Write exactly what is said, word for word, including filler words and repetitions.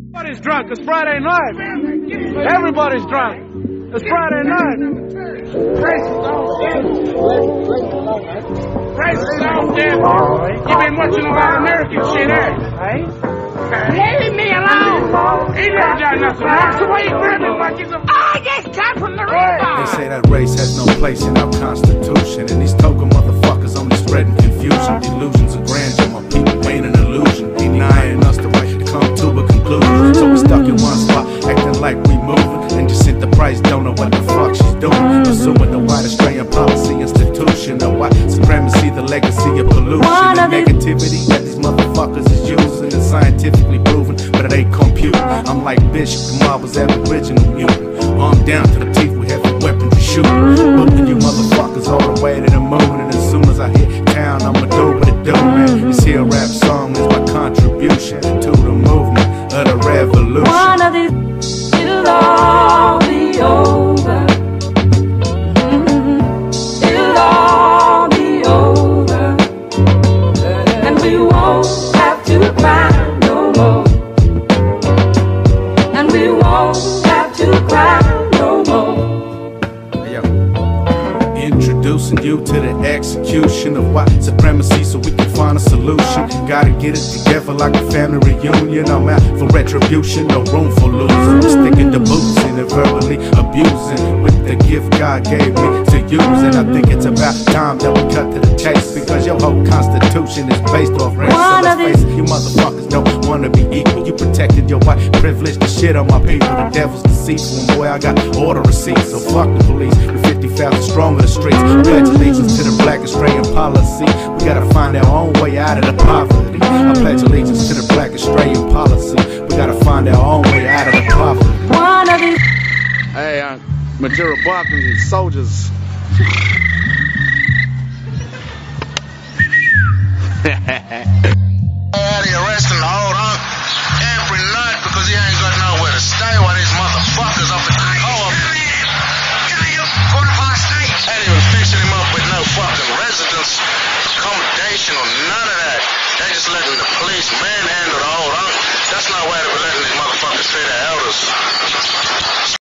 Everybody's drunk. It's Friday night. Everybody's drunk. It's Friday night. Price is on there, boy. You've been watching a lot of American shit, eh? Leave me alone. He never done nothing wrong. So why you grabbing like he's a... Oh, yes, come from the river. They say that race has no place in our Constitution, and these token motherfuckers only spreading confusion. Delusions of grandeur, my people ain't an illusion, denying us the right to come to a conclusion. So we stuck in one spot, acting like we moving, and just sent the price, don't know what the fuck she's doing. Pursuing the white Australian policy institution, the white supremacy, the legacy of pollution and negativity that these motherfuckers is using and scientifically proven, but it ain't computing. I'm like Bishop, the mob was aboriginal mutant. Armed down to the teeth, we have the weapons to shoot. Moving you motherfuckers all the way to the moon, and as soon as I hit town, I'ma do what it do, man. This here rap song is my contribution to the movement of the revolution. One of these, it'll all be over. Mm-hmm. It'll all be over, and we won't have to cry no more. And we won't have to cry no more. Yo. Introducing you to the execution of white supremacy so we can find a solution. Gotta get it together like a family reunion. I'm out for retribution, no room for losing. Sticking to boots and verbally abusing with the gift God gave me to use. And I think it's about time that we cut to the chase, because your whole constitution is based off race. So let's face it, you motherfuckers don't wanna be equal. You protected your white privilege to shit on my people. The devil's deceitful, and boy, I got order receipts. So fuck the police, we're fifty thousand strong in the streets. Pledge allegiance to the black Australian policy. We gotta find our own way out of the poverty. I pledge allegiance to the black Australian policy. We gotta find our own way out of the poverty. One of these. Hey, uh, Material Barkins and soldiers.